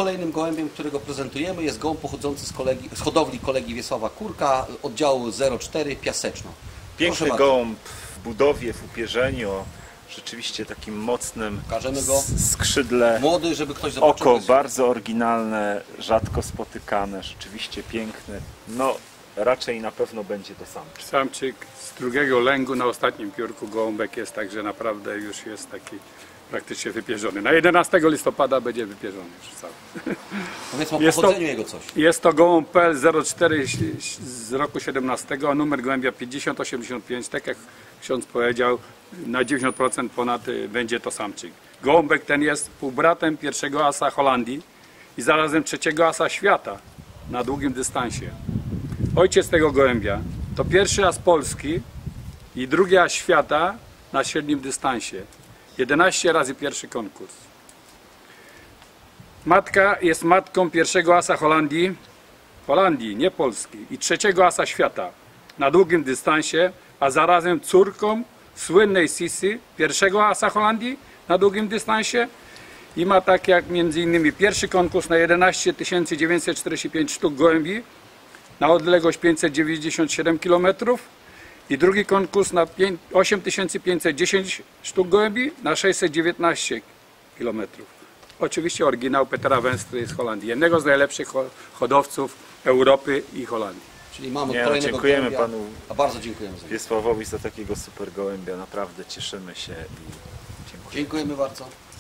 kolejnym gołębiem, którego prezentujemy. Jest gołąb pochodzący z hodowli kolegi Wiesława Kurka, oddziału 04 Piaseczno. Piękny gołąb w budowie, w upierzeniu, o rzeczywiście takim mocnym skrzydle. Młody, żeby ktoś zobaczył. Oko bardzo oryginalne, rzadko spotykane, rzeczywiście piękny. No, raczej na pewno będzie to samczyk. Samczyk z drugiego lęgu na ostatnim piórku gołąbek jest, także naprawdę już jest taki praktycznie wypierzony. Na 11 listopada będzie wypierzony już cały. Powiedzmy o pochodzeniu jego coś. Jest to gołąb PL04 z roku 17, a numer gołębia 5085. Tak jak ksiądz powiedział, na 90% ponad będzie to samczyk. Gołąbek ten jest półbratem pierwszego asa Holandii i zarazem trzeciego asa świata na długim dystansie. Ojciec tego gołębia to pierwszy as Polski i drugi as świata na średnim dystansie. 11 razy pierwszy konkurs. Matka jest matką pierwszego asa Holandii, nie Polski, i trzeciego asa świata na długim dystansie, a zarazem córką słynnej Sissy, pierwszego asa Holandii na długim dystansie, i ma tak jak między innymi pierwszy konkurs na 11 945 sztuk gołębi na odległość 597 km i drugi konkurs na 8510 sztuk gołębi na 619 km. Oczywiście oryginał Petera Węstry z Holandii, jednego z najlepszych hodowców Europy i Holandii. Czyli mamy kolejnego dziękujemy gołębia, panu bardzo dziękujemy za Wiesławowi za takiego super gołębia, naprawdę cieszymy się i dziękujemy. Dziękujemy bardzo.